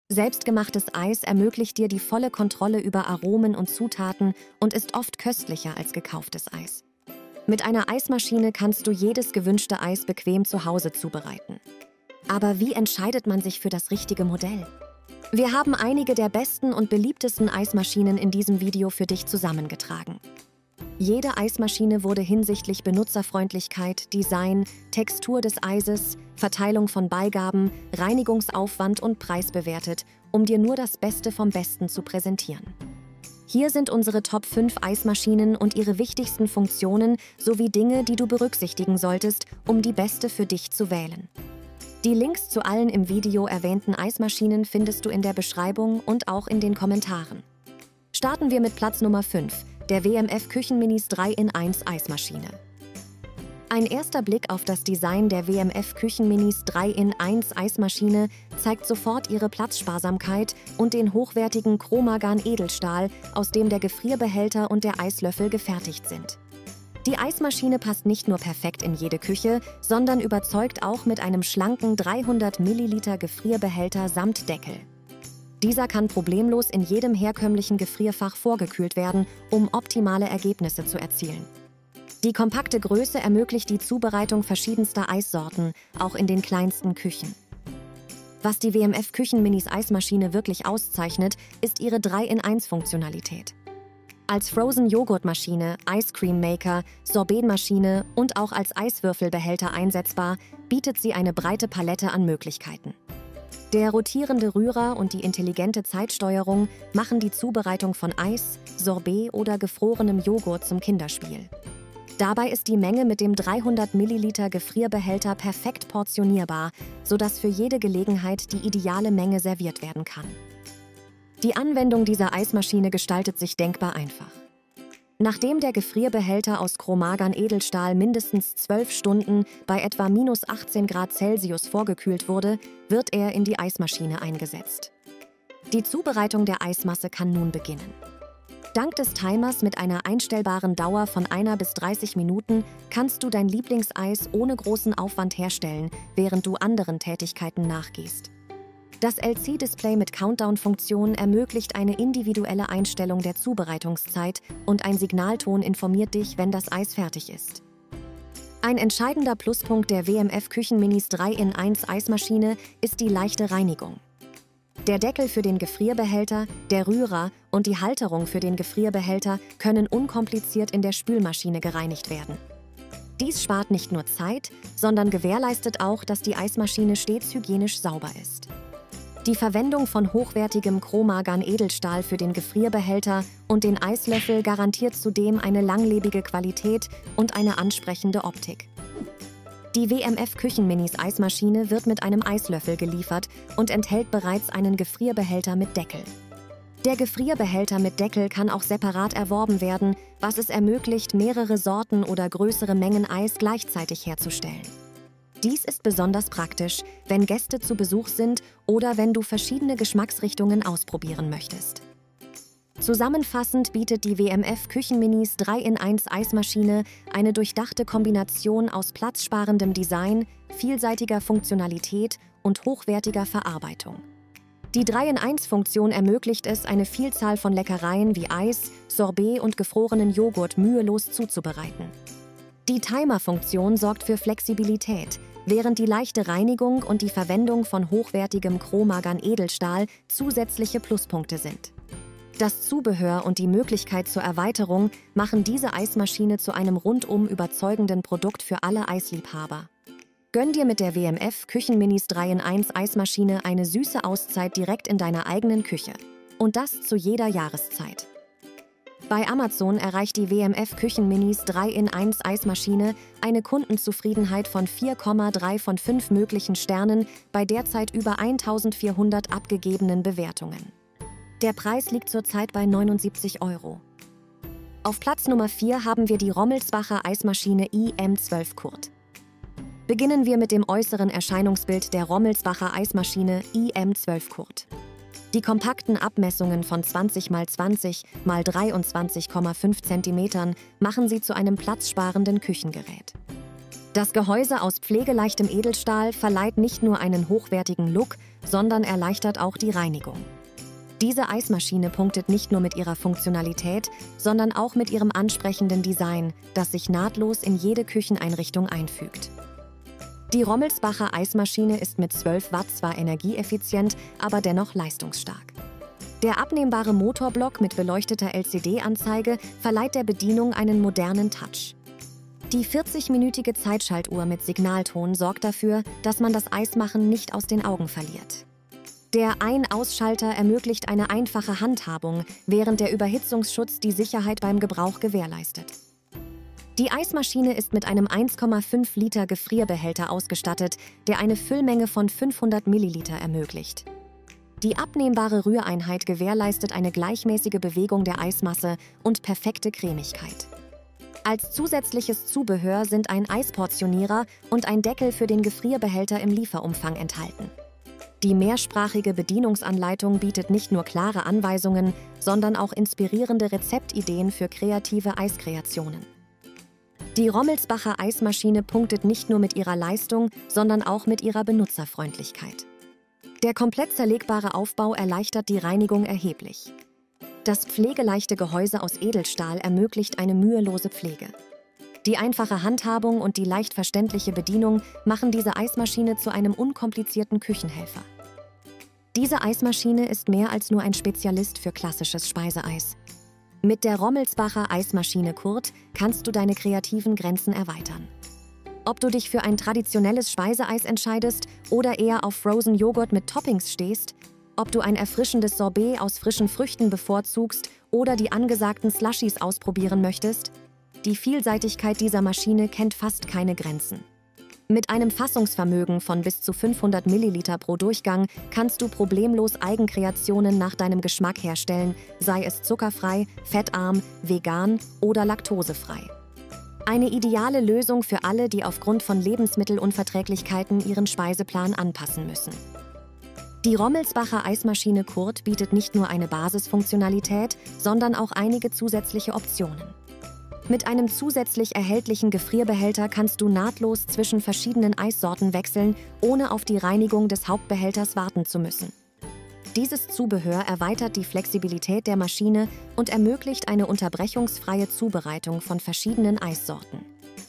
Selbstgemachtes Eis ermöglicht dir die volle Kontrolle über Aromen und Zutaten und ist oft köstlicher als gekauftes Eis. Mit einer Eismaschine kannst du jedes gewünschte Eis bequem zu Hause zubereiten. Aber wie entscheidet man sich für das richtige Modell? Wir haben einige der besten und beliebtesten Eismaschinen in diesem Video für dich zusammengetragen. Jede Eismaschine wurde hinsichtlich Benutzerfreundlichkeit, Design, Textur des Eises, Verteilung von Beigaben, Reinigungsaufwand und Preis bewertet, um dir nur das Beste vom Besten zu präsentieren. Hier sind unsere Top 5 Eismaschinen und ihre wichtigsten Funktionen sowie Dinge, die du berücksichtigen solltest, um die beste für dich zu wählen. Die Links zu allen im Video erwähnten Eismaschinen findest du in der Beschreibung und auch in den Kommentaren. Starten wir mit Platz Nummer 5, der WMF Küchenminis 3-in-1 Eismaschine. Ein erster Blick auf das Design der WMF Küchenminis 3-in-1 Eismaschine zeigt sofort ihre Platzsparsamkeit und den hochwertigen Chromagan-Edelstahl, aus dem der Gefrierbehälter und der Eislöffel gefertigt sind. Die Eismaschine passt nicht nur perfekt in jede Küche, sondern überzeugt auch mit einem schlanken 300 Milliliter Gefrierbehälter samt Deckel. Dieser kann problemlos in jedem herkömmlichen Gefrierfach vorgekühlt werden, um optimale Ergebnisse zu erzielen. Die kompakte Größe ermöglicht die Zubereitung verschiedenster Eissorten, auch in den kleinsten Küchen. Was die WMF Küchenminis Eismaschine wirklich auszeichnet, ist ihre 3-in-1-Funktionalität. Als Frozen-Joghurtmaschine, Ice Cream Maker, Sorbetmaschine und auch als Eiswürfelbehälter einsetzbar, bietet sie eine breite Palette an Möglichkeiten. Der rotierende Rührer und die intelligente Zeitsteuerung machen die Zubereitung von Eis, Sorbet oder gefrorenem Joghurt zum Kinderspiel. Dabei ist die Menge mit dem 300 Milliliter Gefrierbehälter perfekt portionierbar, sodass für jede Gelegenheit die ideale Menge serviert werden kann. Die Anwendung dieser Eismaschine gestaltet sich denkbar einfach. Nachdem der Gefrierbehälter aus Chromagan-Edelstahl mindestens 12 Stunden bei etwa minus 18 Grad Celsius vorgekühlt wurde, wird er in die Eismaschine eingesetzt. Die Zubereitung der Eismasse kann nun beginnen. Dank des Timers mit einer einstellbaren Dauer von 1 bis 30 Minuten kannst du dein Lieblingseis ohne großen Aufwand herstellen, während du anderen Tätigkeiten nachgehst. Das LC-Display mit Countdown-Funktion ermöglicht eine individuelle Einstellung der Zubereitungszeit und ein Signalton informiert dich, wenn das Eis fertig ist. Ein entscheidender Pluspunkt der WMF Küchenminis 3-in-1 Eismaschine ist die leichte Reinigung. Der Deckel für den Gefrierbehälter, der Rührer und die Halterung für den Gefrierbehälter können unkompliziert in der Spülmaschine gereinigt werden. Dies spart nicht nur Zeit, sondern gewährleistet auch, dass die Eismaschine stets hygienisch sauber ist. Die Verwendung von hochwertigem Chromagan-Edelstahl für den Gefrierbehälter und den Eislöffel garantiert zudem eine langlebige Qualität und eine ansprechende Optik. Die WMF Küchenminis Eismaschine wird mit einem Eislöffel geliefert und enthält bereits einen Gefrierbehälter mit Deckel. Der Gefrierbehälter mit Deckel kann auch separat erworben werden, was es ermöglicht, mehrere Sorten oder größere Mengen Eis gleichzeitig herzustellen. Dies ist besonders praktisch, wenn Gäste zu Besuch sind oder wenn du verschiedene Geschmacksrichtungen ausprobieren möchtest. Zusammenfassend bietet die WMF Küchenminis 3-in-1 Eismaschine eine durchdachte Kombination aus platzsparendem Design, vielseitiger Funktionalität und hochwertiger Verarbeitung. Die 3-in-1-Funktion ermöglicht es, eine Vielzahl von Leckereien wie Eis, Sorbet und gefrorenen Joghurt mühelos zuzubereiten. Die Timer-Funktion sorgt für Flexibilität, während die leichte Reinigung und die Verwendung von hochwertigem Chromagan-Edelstahl zusätzliche Pluspunkte sind. Das Zubehör und die Möglichkeit zur Erweiterung machen diese Eismaschine zu einem rundum überzeugenden Produkt für alle Eisliebhaber. Gönn dir mit der WMF Küchenminis 3-in-1 Eismaschine eine süße Auszeit direkt in deiner eigenen Küche. Und das zu jeder Jahreszeit. Bei Amazon erreicht die WMF Küchenminis 3-in-1 Eismaschine eine Kundenzufriedenheit von 4,3 von 5 möglichen Sternen bei derzeit über 1400 abgegebenen Bewertungen. Der Preis liegt zurzeit bei 79 €. Auf Platz Nummer 4 haben wir die Rommelsbacher Eismaschine IM12 Kurt. Beginnen wir mit dem äußeren Erscheinungsbild der Rommelsbacher Eismaschine IM12 Kurt. Die kompakten Abmessungen von 20 x 20 x 23,5 cm machen sie zu einem platzsparenden Küchengerät. Das Gehäuse aus pflegeleichtem Edelstahl verleiht nicht nur einen hochwertigen Look, sondern erleichtert auch die Reinigung. Diese Eismaschine punktet nicht nur mit ihrer Funktionalität, sondern auch mit ihrem ansprechenden Design, das sich nahtlos in jede Kücheneinrichtung einfügt. Die Rommelsbacher Eismaschine ist mit 12 Watt zwar energieeffizient, aber dennoch leistungsstark. Der abnehmbare Motorblock mit beleuchteter LCD-Anzeige verleiht der Bedienung einen modernen Touch. Die 40-minütige Zeitschaltuhr mit Signalton sorgt dafür, dass man das Eismachen nicht aus den Augen verliert. Der Ein-Ausschalter ermöglicht eine einfache Handhabung, während der Überhitzungsschutz die Sicherheit beim Gebrauch gewährleistet. Die Eismaschine ist mit einem 1,5 Liter Gefrierbehälter ausgestattet, der eine Füllmenge von 500 Milliliter ermöglicht. Die abnehmbare Rühreinheit gewährleistet eine gleichmäßige Bewegung der Eismasse und perfekte Cremigkeit. Als zusätzliches Zubehör sind ein Eisportionierer und ein Deckel für den Gefrierbehälter im Lieferumfang enthalten. Die mehrsprachige Bedienungsanleitung bietet nicht nur klare Anweisungen, sondern auch inspirierende Rezeptideen für kreative Eiskreationen. Die Rommelsbacher Eismaschine punktet nicht nur mit ihrer Leistung, sondern auch mit ihrer Benutzerfreundlichkeit. Der komplett zerlegbare Aufbau erleichtert die Reinigung erheblich. Das pflegeleichte Gehäuse aus Edelstahl ermöglicht eine mühelose Pflege. Die einfache Handhabung und die leicht verständliche Bedienung machen diese Eismaschine zu einem unkomplizierten Küchenhelfer. Diese Eismaschine ist mehr als nur ein Spezialist für klassisches Speiseeis. Mit der Rommelsbacher Eismaschine Kurt kannst du deine kreativen Grenzen erweitern. Ob du dich für ein traditionelles Speiseeis entscheidest oder eher auf Frozen Joghurt mit Toppings stehst, ob du ein erfrischendes Sorbet aus frischen Früchten bevorzugst oder die angesagten Slushies ausprobieren möchtest, die Vielseitigkeit dieser Maschine kennt fast keine Grenzen. Mit einem Fassungsvermögen von bis zu 500 Milliliter pro Durchgang kannst du problemlos Eigenkreationen nach deinem Geschmack herstellen, sei es zuckerfrei, fettarm, vegan oder laktosefrei. Eine ideale Lösung für alle, die aufgrund von Lebensmittelunverträglichkeiten ihren Speiseplan anpassen müssen. Die Rommelsbacher Eismaschine Kurt bietet nicht nur eine Basisfunktionalität, sondern auch einige zusätzliche Optionen. Mit einem zusätzlich erhältlichen Gefrierbehälter kannst du nahtlos zwischen verschiedenen Eissorten wechseln, ohne auf die Reinigung des Hauptbehälters warten zu müssen. Dieses Zubehör erweitert die Flexibilität der Maschine und ermöglicht eine unterbrechungsfreie Zubereitung von verschiedenen Eissorten.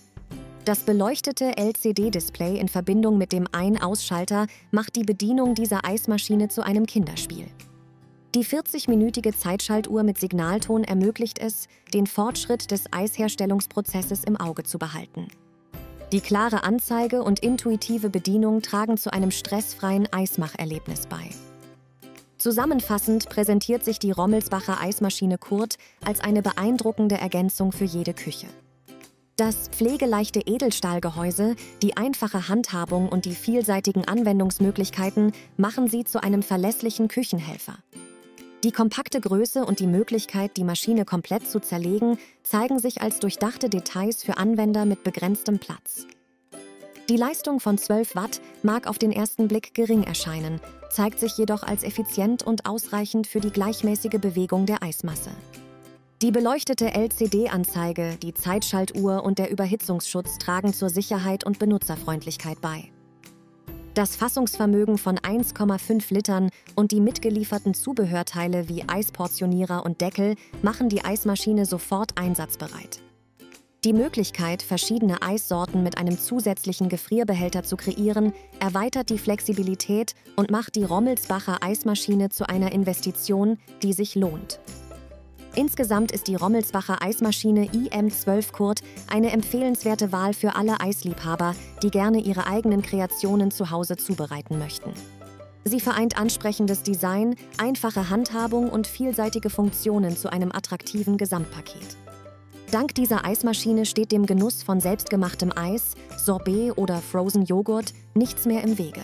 Das beleuchtete LCD-Display in Verbindung mit dem Ein-Ausschalter macht die Bedienung dieser Eismaschine zu einem Kinderspiel. Die 40-minütige Zeitschaltuhr mit Signalton ermöglicht es, den Fortschritt des Eisherstellungsprozesses im Auge zu behalten. Die klare Anzeige und intuitive Bedienung tragen zu einem stressfreien Eismacherlebnis bei. Zusammenfassend präsentiert sich die Rommelsbacher Eismaschine Kurt als eine beeindruckende Ergänzung für jede Küche. Das pflegeleichte Edelstahlgehäuse, die einfache Handhabung und die vielseitigen Anwendungsmöglichkeiten machen sie zu einem verlässlichen Küchenhelfer. Die kompakte Größe und die Möglichkeit, die Maschine komplett zu zerlegen, zeigen sich als durchdachte Details für Anwender mit begrenztem Platz. Die Leistung von 12 Watt mag auf den ersten Blick gering erscheinen, zeigt sich jedoch als effizient und ausreichend für die gleichmäßige Bewegung der Eismasse. Die beleuchtete LCD-Anzeige, die Zeitschaltuhr und der Überhitzungsschutz tragen zur Sicherheit und Benutzerfreundlichkeit bei. Das Fassungsvermögen von 1,5 Litern und die mitgelieferten Zubehörteile wie Eisportionierer und Deckel machen die Eismaschine sofort einsatzbereit. Die Möglichkeit, verschiedene Eissorten mit einem zusätzlichen Gefrierbehälter zu kreieren, erweitert die Flexibilität und macht die Rommelsbacher Eismaschine zu einer Investition, die sich lohnt. Insgesamt ist die Rommelsbacher Eismaschine IM12 Kurt eine empfehlenswerte Wahl für alle Eisliebhaber, die gerne ihre eigenen Kreationen zu Hause zubereiten möchten. Sie vereint ansprechendes Design, einfache Handhabung und vielseitige Funktionen zu einem attraktiven Gesamtpaket. Dank dieser Eismaschine steht dem Genuss von selbstgemachtem Eis, Sorbet oder Frozen Joghurt nichts mehr im Wege.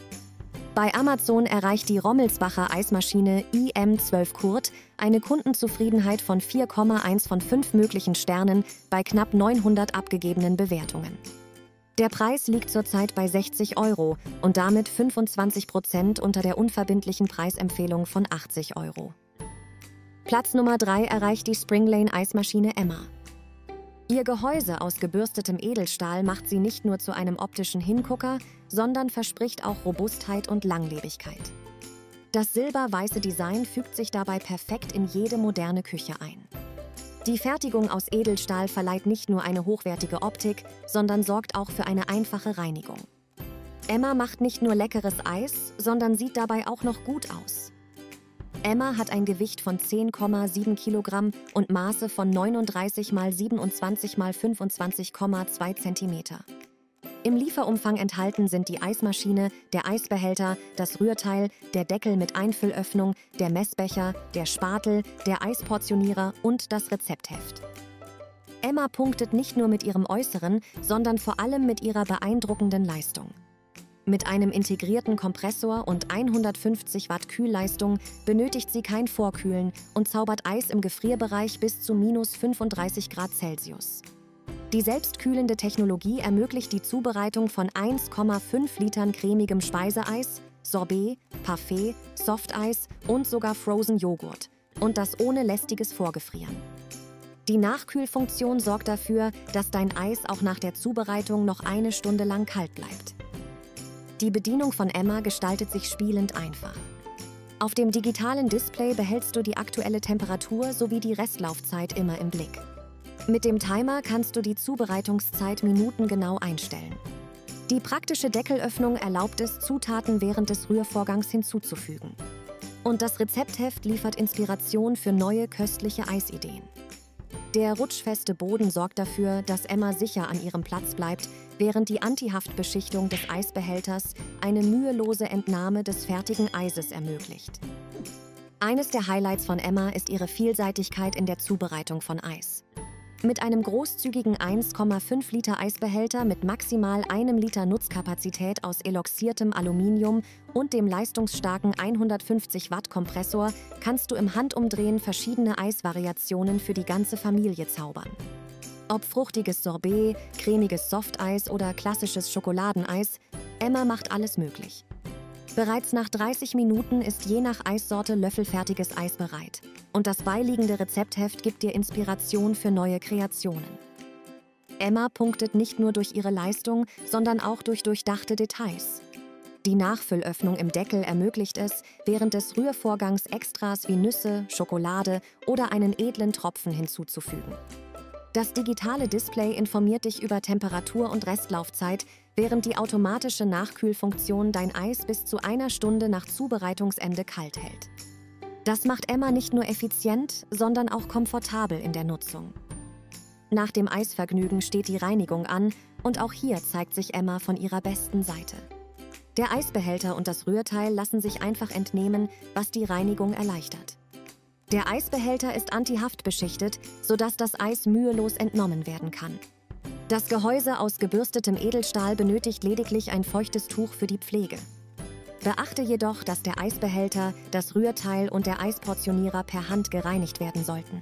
Bei Amazon erreicht die Rommelsbacher Eismaschine IM12 Kurt eine Kundenzufriedenheit von 4,1 von 5 möglichen Sternen bei knapp 900 abgegebenen Bewertungen. Der Preis liegt zurzeit bei 60 € und damit 25% unter der unverbindlichen Preisempfehlung von 80 €. Platz Nummer 3 erreicht die Springlane Eismaschine Emma. Ihr Gehäuse aus gebürstetem Edelstahl macht sie nicht nur zu einem optischen Hingucker, sondern verspricht auch Robustheit und Langlebigkeit. Das silberweiße Design fügt sich dabei perfekt in jede moderne Küche ein. Die Fertigung aus Edelstahl verleiht nicht nur eine hochwertige Optik, sondern sorgt auch für eine einfache Reinigung. Emma macht nicht nur leckeres Eis, sondern sieht dabei auch noch gut aus. Emma hat ein Gewicht von 10,7 Kilogramm und Maße von 39 x 27 x 25,2 Zentimeter. Im Lieferumfang enthalten sind die Eismaschine, der Eisbehälter, das Rührteil, der Deckel mit Einfüllöffnung, der Messbecher, der Spatel, der Eisportionierer und das Rezeptheft. Emma punktet nicht nur mit ihrem Äußeren, sondern vor allem mit ihrer beeindruckenden Leistung. Mit einem integrierten Kompressor und 150 Watt Kühlleistung benötigt sie kein Vorkühlen und zaubert Eis im Gefrierbereich bis zu -35 Grad Celsius. Die selbstkühlende Technologie ermöglicht die Zubereitung von 1,5 Litern cremigem Speiseeis, Sorbet, Parfait, Softeis und sogar Frozen Joghurt. Und das ohne lästiges Vorgefrieren. Die Nachkühlfunktion sorgt dafür, dass dein Eis auch nach der Zubereitung noch eine Stunde lang kalt bleibt. Die Bedienung von Emma gestaltet sich spielend einfach. Auf dem digitalen Display behältst du die aktuelle Temperatur sowie die Restlaufzeit immer im Blick. Mit dem Timer kannst du die Zubereitungszeit minutengenau einstellen. Die praktische Deckelöffnung erlaubt es, Zutaten während des Rührvorgangs hinzuzufügen. Und das Rezeptheft liefert Inspiration für neue köstliche Eisideen. Der rutschfeste Boden sorgt dafür, dass Emma sicher an ihrem Platz bleibt, während die Antihaftbeschichtung des Eisbehälters eine mühelose Entnahme des fertigen Eises ermöglicht. Eines der Highlights von Emma ist ihre Vielseitigkeit in der Zubereitung von Eis. Mit einem großzügigen 1,5 Liter Eisbehälter mit maximal 1 Liter Nutzkapazität aus eloxiertem Aluminium und dem leistungsstarken 150 Watt Kompressor kannst du im Handumdrehen verschiedene Eisvariationen für die ganze Familie zaubern. Ob fruchtiges Sorbet, cremiges Softeis oder klassisches Schokoladeneis, Emma macht alles möglich. Bereits nach 30 Minuten ist je nach Eissorte löffelfertiges Eis bereit. Und das beiliegende Rezeptheft gibt dir Inspiration für neue Kreationen. Emma punktet nicht nur durch ihre Leistung, sondern auch durch durchdachte Details. Die Nachfüllöffnung im Deckel ermöglicht es, während des Rührvorgangs Extras wie Nüsse, Schokolade oder einen edlen Tropfen hinzuzufügen. Das digitale Display informiert dich über Temperatur und Restlaufzeit, während die automatische Nachkühlfunktion dein Eis bis zu einer Stunde nach Zubereitungsende kalt hält. Das macht Emma nicht nur effizient, sondern auch komfortabel in der Nutzung. Nach dem Eisvergnügen steht die Reinigung an und auch hier zeigt sich Emma von ihrer besten Seite. Der Eisbehälter und das Rührteil lassen sich einfach entnehmen, was die Reinigung erleichtert. Der Eisbehälter ist antihaftbeschichtet, sodass das Eis mühelos entnommen werden kann. Das Gehäuse aus gebürstetem Edelstahl benötigt lediglich ein feuchtes Tuch für die Pflege. Beachte jedoch, dass der Eisbehälter, das Rührteil und der Eisportionierer per Hand gereinigt werden sollten.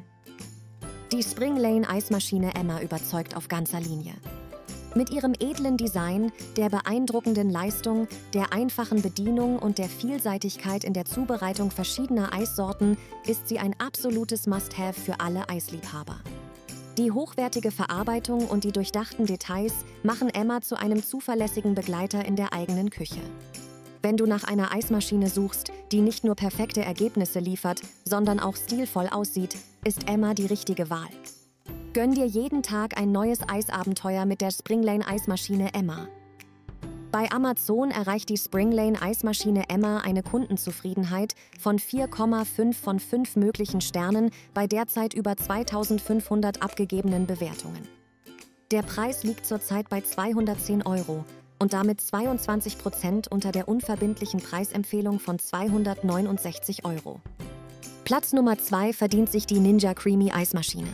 Die Springlane Eismaschine Emma überzeugt auf ganzer Linie. Mit ihrem edlen Design, der beeindruckenden Leistung, der einfachen Bedienung und der Vielseitigkeit in der Zubereitung verschiedener Eissorten ist sie ein absolutes Must-have für alle Eisliebhaber. Die hochwertige Verarbeitung und die durchdachten Details machen Emma zu einem zuverlässigen Begleiter in der eigenen Küche. Wenn du nach einer Eismaschine suchst, die nicht nur perfekte Ergebnisse liefert, sondern auch stilvoll aussieht, ist Emma die richtige Wahl. Gönn dir jeden Tag ein neues Eisabenteuer mit der Springlane Eismaschine Emma. Bei Amazon erreicht die Springlane Eismaschine Emma eine Kundenzufriedenheit von 4,5 von 5 möglichen Sternen bei derzeit über 2500 abgegebenen Bewertungen. Der Preis liegt zurzeit bei 210 € und damit 22% unter der unverbindlichen Preisempfehlung von 269 €. Platz Nummer 2 verdient sich die Ninja Creami Eismaschine.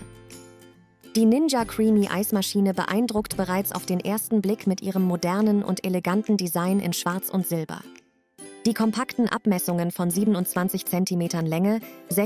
Die Ninja Creami Eismaschine beeindruckt bereits auf den ersten Blick mit ihrem modernen und eleganten Design in Schwarz und Silber. Die kompakten Abmessungen von 27 cm Länge,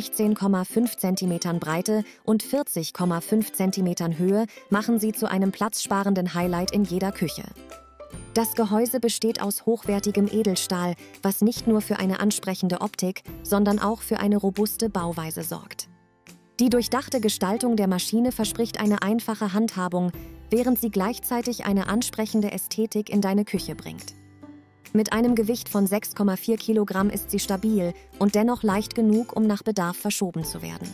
16,5 cm Breite und 40,5 cm Höhe machen sie zu einem platzsparenden Highlight in jeder Küche. Das Gehäuse besteht aus hochwertigem Edelstahl, was nicht nur für eine ansprechende Optik, sondern auch für eine robuste Bauweise sorgt. Die durchdachte Gestaltung der Maschine verspricht eine einfache Handhabung, während sie gleichzeitig eine ansprechende Ästhetik in deine Küche bringt. Mit einem Gewicht von 6,4 Kilogramm ist sie stabil und dennoch leicht genug, um nach Bedarf verschoben zu werden.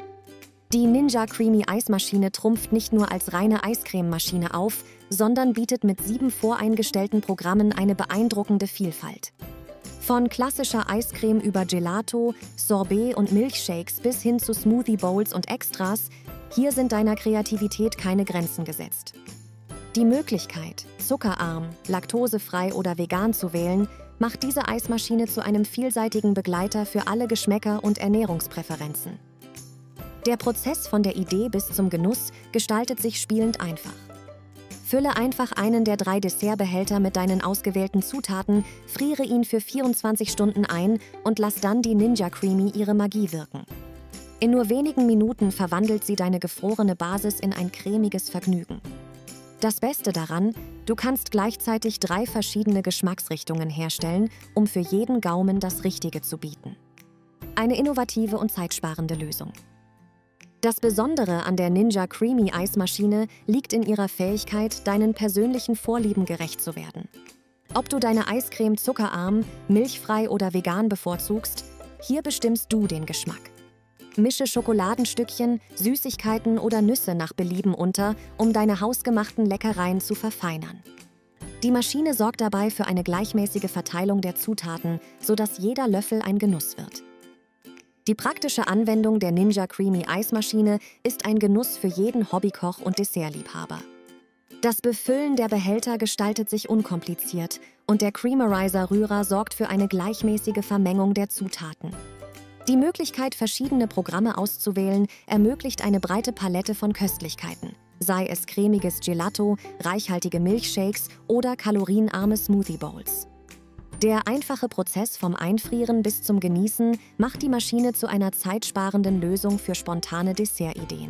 Die Ninja Creami Eismaschine trumpft nicht nur als reine Eiscrememaschine auf, sondern bietet mit 7 voreingestellten Programmen eine beeindruckende Vielfalt. Von klassischer Eiscreme über Gelato, Sorbet und Milchshakes bis hin zu Smoothie Bowls und Extras, hier sind deiner Kreativität keine Grenzen gesetzt. Die Möglichkeit, zuckerarm, laktosefrei oder vegan zu wählen, macht diese Eismaschine zu einem vielseitigen Begleiter für alle Geschmäcker und Ernährungspräferenzen. Der Prozess von der Idee bis zum Genuss gestaltet sich spielend einfach. Fülle einfach einen der 3 Dessertbehälter mit deinen ausgewählten Zutaten, friere ihn für 24 Stunden ein und lass dann die Ninja Creami ihre Magie wirken. In nur wenigen Minuten verwandelt sie deine gefrorene Basis in ein cremiges Vergnügen. Das Beste daran, du kannst gleichzeitig 3 verschiedene Geschmacksrichtungen herstellen, um für jeden Gaumen das Richtige zu bieten. Eine innovative und zeitsparende Lösung. Das Besondere an der Ninja Creami Eismaschine liegt in ihrer Fähigkeit, deinen persönlichen Vorlieben gerecht zu werden. Ob du deine Eiscreme zuckerarm, milchfrei oder vegan bevorzugst, hier bestimmst du den Geschmack. Mische Schokoladenstückchen, Süßigkeiten oder Nüsse nach Belieben unter, um deine hausgemachten Leckereien zu verfeinern. Die Maschine sorgt dabei für eine gleichmäßige Verteilung der Zutaten, sodass jeder Löffel ein Genuss wird. Die praktische Anwendung der Ninja Creami Eismaschine ist ein Genuss für jeden Hobbykoch und Dessertliebhaber. Das Befüllen der Behälter gestaltet sich unkompliziert und der Creamerizer-Rührer sorgt für eine gleichmäßige Vermengung der Zutaten. Die Möglichkeit, verschiedene Programme auszuwählen, ermöglicht eine breite Palette von Köstlichkeiten, sei es cremiges Gelato, reichhaltige Milchshakes oder kalorienarme Smoothie Bowls. Der einfache Prozess vom Einfrieren bis zum Genießen macht die Maschine zu einer zeitsparenden Lösung für spontane Dessertideen.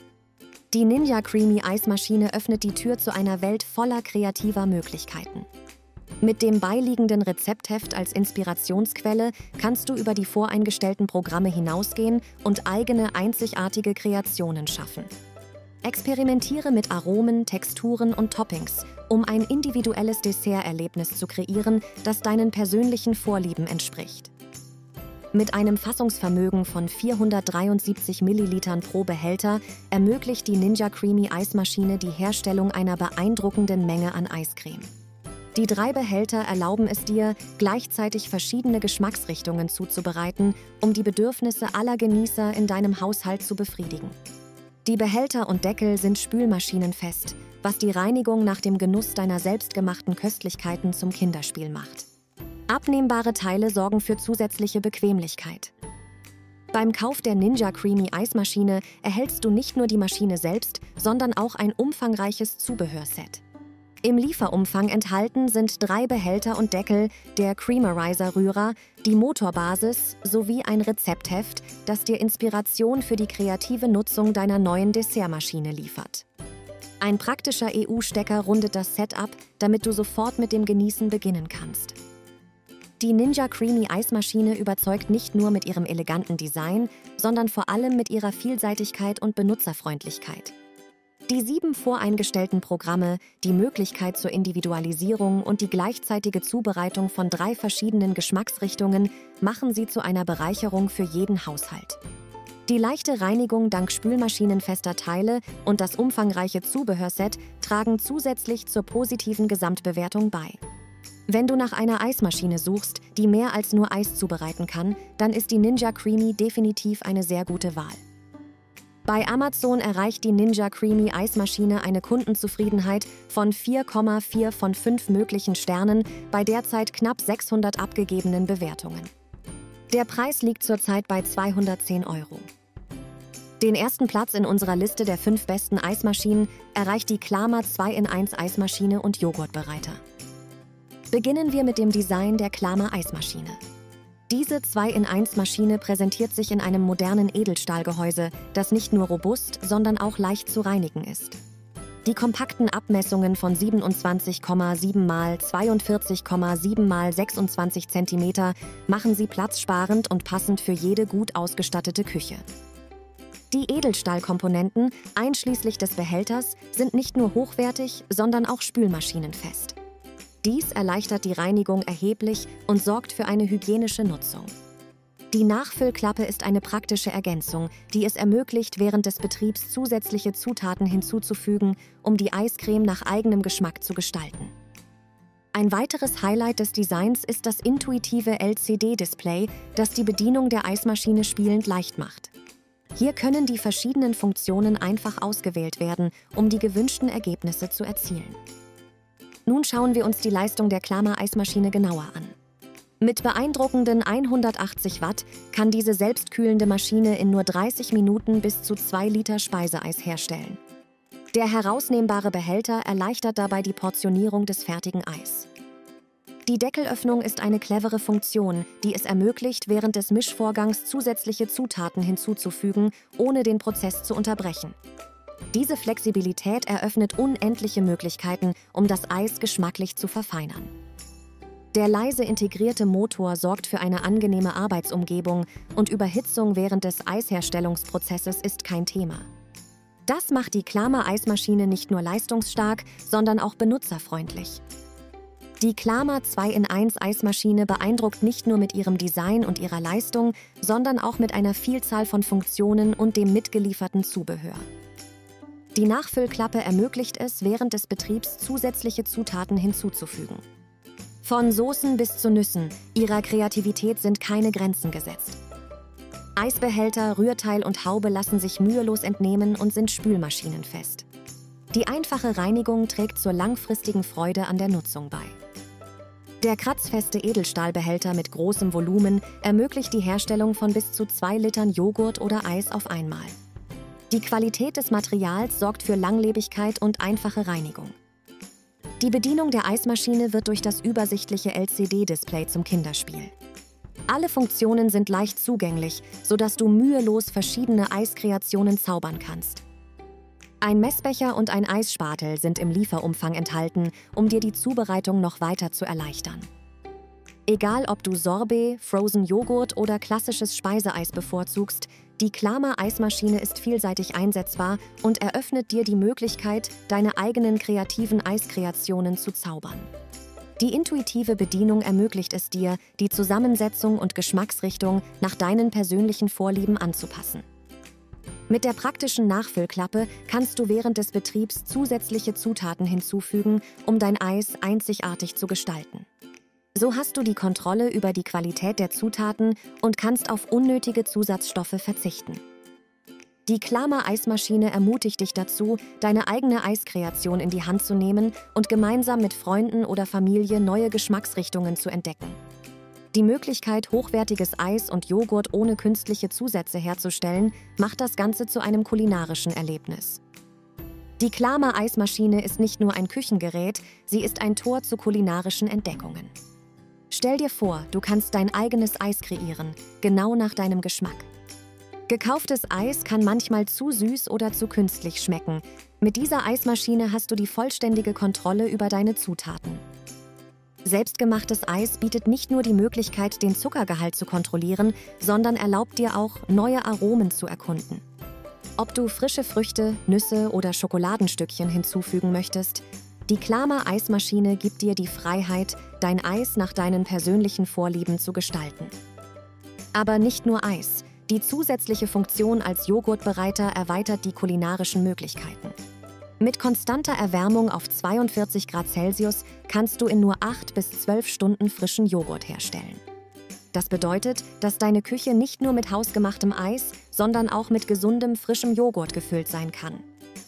Die Ninja Creami Eismaschine öffnet die Tür zu einer Welt voller kreativer Möglichkeiten. Mit dem beiliegenden Rezeptheft als Inspirationsquelle kannst du über die voreingestellten Programme hinausgehen und eigene, einzigartige Kreationen schaffen. Experimentiere mit Aromen, Texturen und Toppings, um ein individuelles Desserterlebnis zu kreieren, das deinen persönlichen Vorlieben entspricht. Mit einem Fassungsvermögen von 473 Millilitern pro Behälter ermöglicht die Ninja Creami Eismaschine die Herstellung einer beeindruckenden Menge an Eiscreme. Die 3 Behälter erlauben es dir, gleichzeitig verschiedene Geschmacksrichtungen zuzubereiten, um die Bedürfnisse aller Genießer in deinem Haushalt zu befriedigen. Die Behälter und Deckel sind spülmaschinenfest, was die Reinigung nach dem Genuss deiner selbstgemachten Köstlichkeiten zum Kinderspiel macht. Abnehmbare Teile sorgen für zusätzliche Bequemlichkeit. Beim Kauf der Ninja Creami Eismaschine erhältst du nicht nur die Maschine selbst, sondern auch ein umfangreiches Zubehörset. Im Lieferumfang enthalten sind 3 Behälter und Deckel, der Creamerizer-Rührer, die Motorbasis sowie ein Rezeptheft, das dir Inspiration für die kreative Nutzung deiner neuen Dessertmaschine liefert. Ein praktischer EU-Stecker rundet das Set ab, damit du sofort mit dem Genießen beginnen kannst. Die Ninja Creami Eismaschine überzeugt nicht nur mit ihrem eleganten Design, sondern vor allem mit ihrer Vielseitigkeit und Benutzerfreundlichkeit. Die 7 voreingestellten Programme, die Möglichkeit zur Individualisierung und die gleichzeitige Zubereitung von 3 verschiedenen Geschmacksrichtungen machen sie zu einer Bereicherung für jeden Haushalt. Die leichte Reinigung dank spülmaschinenfester Teile und das umfangreiche Zubehörset tragen zusätzlich zur positiven Gesamtbewertung bei. Wenn du nach einer Eismaschine suchst, die mehr als nur Eis zubereiten kann, dann ist die Ninja Creami definitiv eine sehr gute Wahl. Bei Amazon erreicht die Ninja Creami Eismaschine eine Kundenzufriedenheit von 4,4 von 5 möglichen Sternen bei derzeit knapp 600 abgegebenen Bewertungen. Der Preis liegt zurzeit bei 210 €. Den ersten Platz in unserer Liste der 5 besten Eismaschinen erreicht die Clama 2-in-1 Eismaschine und Joghurtbereiter. Beginnen wir mit dem Design der Clama Eismaschine. Diese 2-in-1-Maschine präsentiert sich in einem modernen Edelstahlgehäuse, das nicht nur robust, sondern auch leicht zu reinigen ist. Die kompakten Abmessungen von 27,7 x 42,7 x 26 cm machen sie platzsparend und passend für jede gut ausgestattete Küche. Die Edelstahlkomponenten, einschließlich des Behälters, sind nicht nur hochwertig, sondern auch spülmaschinenfest. Dies erleichtert die Reinigung erheblich und sorgt für eine hygienische Nutzung. Die Nachfüllklappe ist eine praktische Ergänzung, die es ermöglicht, während des Betriebs zusätzliche Zutaten hinzuzufügen, um die Eiscreme nach eigenem Geschmack zu gestalten. Ein weiteres Highlight des Designs ist das intuitive LCD-Display, das die Bedienung der Eismaschine spielend leicht macht. Hier können die verschiedenen Funktionen einfach ausgewählt werden, um die gewünschten Ergebnisse zu erzielen. Nun schauen wir uns die Leistung der Clama-Eismaschine genauer an. Mit beeindruckenden 180 Watt kann diese selbstkühlende Maschine in nur 30 Minuten bis zu 2 Liter Speiseeis herstellen. Der herausnehmbare Behälter erleichtert dabei die Portionierung des fertigen Eis. Die Deckelöffnung ist eine clevere Funktion, die es ermöglicht, während des Mischvorgangs zusätzliche Zutaten hinzuzufügen, ohne den Prozess zu unterbrechen. Diese Flexibilität eröffnet unendliche Möglichkeiten, um das Eis geschmacklich zu verfeinern. Der leise integrierte Motor sorgt für eine angenehme Arbeitsumgebung und Überhitzung während des Eisherstellungsprozesses ist kein Thema. Das macht die Clama-Eismaschine nicht nur leistungsstark, sondern auch benutzerfreundlich. Die Clama 2-in-1 Eismaschine beeindruckt nicht nur mit ihrem Design und ihrer Leistung, sondern auch mit einer Vielzahl von Funktionen und dem mitgelieferten Zubehör. Die Nachfüllklappe ermöglicht es, während des Betriebs zusätzliche Zutaten hinzuzufügen. Von Soßen bis zu Nüssen, ihrer Kreativität sind keine Grenzen gesetzt. Eisbehälter, Rührteil und Haube lassen sich mühelos entnehmen und sind spülmaschinenfest. Die einfache Reinigung trägt zur langfristigen Freude an der Nutzung bei. Der kratzfeste Edelstahlbehälter mit großem Volumen ermöglicht die Herstellung von bis zu 2 Litern Joghurt oder Eis auf einmal. Die Qualität des Materials sorgt für Langlebigkeit und einfache Reinigung. Die Bedienung der Eismaschine wird durch das übersichtliche LCD-Display zum Kinderspiel. Alle Funktionen sind leicht zugänglich, sodass du mühelos verschiedene Eiskreationen zaubern kannst. Ein Messbecher und ein Eisspatel sind im Lieferumfang enthalten, um dir die Zubereitung noch weiter zu erleichtern. Egal ob du Sorbet, Frozen Joghurt oder klassisches Speiseeis bevorzugst, die Clama-Eismaschine ist vielseitig einsetzbar und eröffnet dir die Möglichkeit, deine eigenen kreativen Eiskreationen zu zaubern. Die intuitive Bedienung ermöglicht es dir, die Zusammensetzung und Geschmacksrichtung nach deinen persönlichen Vorlieben anzupassen. Mit der praktischen Nachfüllklappe kannst du während des Betriebs zusätzliche Zutaten hinzufügen, um dein Eis einzigartig zu gestalten. So hast du die Kontrolle über die Qualität der Zutaten und kannst auf unnötige Zusatzstoffe verzichten. Die Clama-Eismaschine ermutigt dich dazu, deine eigene Eiskreation in die Hand zu nehmen und gemeinsam mit Freunden oder Familie neue Geschmacksrichtungen zu entdecken. Die Möglichkeit, hochwertiges Eis und Joghurt ohne künstliche Zusätze herzustellen, macht das Ganze zu einem kulinarischen Erlebnis. Die Clama-Eismaschine ist nicht nur ein Küchengerät, sie ist ein Tor zu kulinarischen Entdeckungen. Stell dir vor, du kannst dein eigenes Eis kreieren, genau nach deinem Geschmack. Gekauftes Eis kann manchmal zu süß oder zu künstlich schmecken. Mit dieser Eismaschine hast du die vollständige Kontrolle über deine Zutaten. Selbstgemachtes Eis bietet nicht nur die Möglichkeit, den Zuckergehalt zu kontrollieren, sondern erlaubt dir auch, neue Aromen zu erkunden. Ob du frische Früchte, Nüsse oder Schokoladenstückchen hinzufügen möchtest, die Clama-Eismaschine gibt dir die Freiheit, dein Eis nach deinen persönlichen Vorlieben zu gestalten. Aber nicht nur Eis. Die zusätzliche Funktion als Joghurtbereiter erweitert die kulinarischen Möglichkeiten. Mit konstanter Erwärmung auf 42 Grad Celsius kannst du in nur 8 bis 12 Stunden frischen Joghurt herstellen. Das bedeutet, dass deine Küche nicht nur mit hausgemachtem Eis, sondern auch mit gesundem, frischem Joghurt gefüllt sein kann.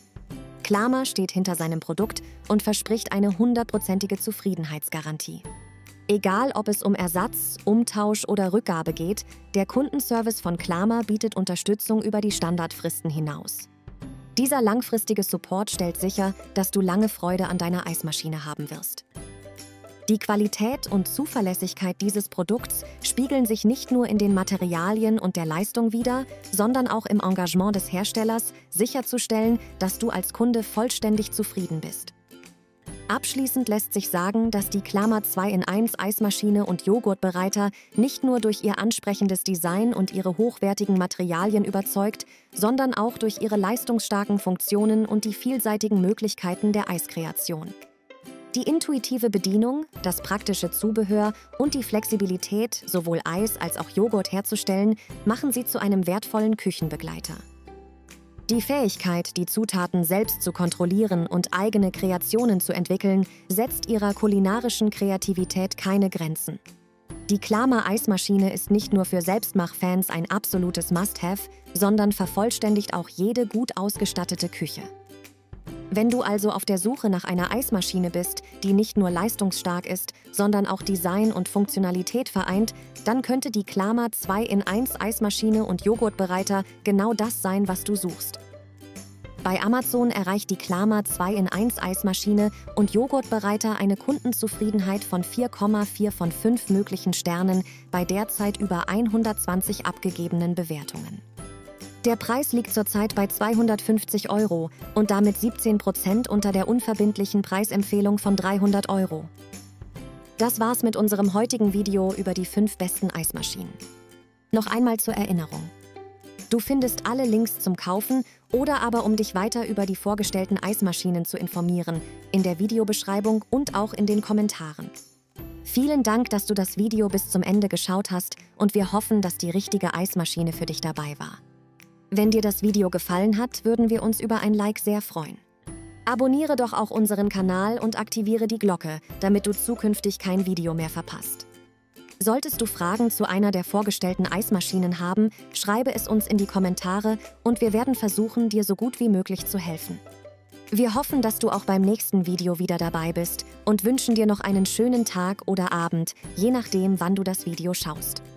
Clama steht hinter seinem Produkt und verspricht eine 100%ige Zufriedenheitsgarantie. Egal, ob es um Ersatz, Umtausch oder Rückgabe geht, der Kundenservice von Clama bietet Unterstützung über die Standardfristen hinaus. Dieser langfristige Support stellt sicher, dass du lange Freude an deiner Eismaschine haben wirst. Die Qualität und Zuverlässigkeit dieses Produkts spiegeln sich nicht nur in den Materialien und der Leistung wider, sondern auch im Engagement des Herstellers, sicherzustellen, dass du als Kunde vollständig zufrieden bist. Abschließend lässt sich sagen, dass die Clama 2-in-1 Eismaschine und Joghurtbereiter nicht nur durch ihr ansprechendes Design und ihre hochwertigen Materialien überzeugt, sondern auch durch ihre leistungsstarken Funktionen und die vielseitigen Möglichkeiten der Eiskreation. Die intuitive Bedienung, das praktische Zubehör und die Flexibilität, sowohl Eis als auch Joghurt herzustellen, machen sie zu einem wertvollen Küchenbegleiter. Die Fähigkeit, die Zutaten selbst zu kontrollieren und eigene Kreationen zu entwickeln, setzt ihrer kulinarischen Kreativität keine Grenzen. Die Clama Eismaschine ist nicht nur für Selbstmachfans ein absolutes Must-Have, sondern vervollständigt auch jede gut ausgestattete Küche. Wenn du also auf der Suche nach einer Eismaschine bist, die nicht nur leistungsstark ist, sondern auch Design und Funktionalität vereint, dann könnte die Clama 2-in-1 Eismaschine und Joghurtbereiter genau das sein, was du suchst. Bei Amazon erreicht die Clama 2-in-1 Eismaschine und Joghurtbereiter eine Kundenzufriedenheit von 4,4 von 5 möglichen Sternen bei derzeit über 120 abgegebenen Bewertungen. Der Preis liegt zurzeit bei 250 € und damit 17% unter der unverbindlichen Preisempfehlung von 300 €. Das war's mit unserem heutigen Video über die 5 besten Eismaschinen. Noch einmal zur Erinnerung. Du findest alle Links zum Kaufen oder aber um dich weiter über die vorgestellten Eismaschinen zu informieren, in der Videobeschreibung und auch in den Kommentaren. Vielen Dank, dass du das Video bis zum Ende geschaut hast und wir hoffen, dass die richtige Eismaschine für dich dabei war. Wenn dir das Video gefallen hat, würden wir uns über ein Like sehr freuen. Abonniere doch auch unseren Kanal und aktiviere die Glocke, damit du zukünftig kein Video mehr verpasst. Solltest du Fragen zu einer der vorgestellten Eismaschinen haben, schreibe es uns in die Kommentare und wir werden versuchen, dir so gut wie möglich zu helfen. Wir hoffen, dass du auch beim nächsten Video wieder dabei bist und wünschen dir noch einen schönen Tag oder Abend, je nachdem, wann du das Video schaust.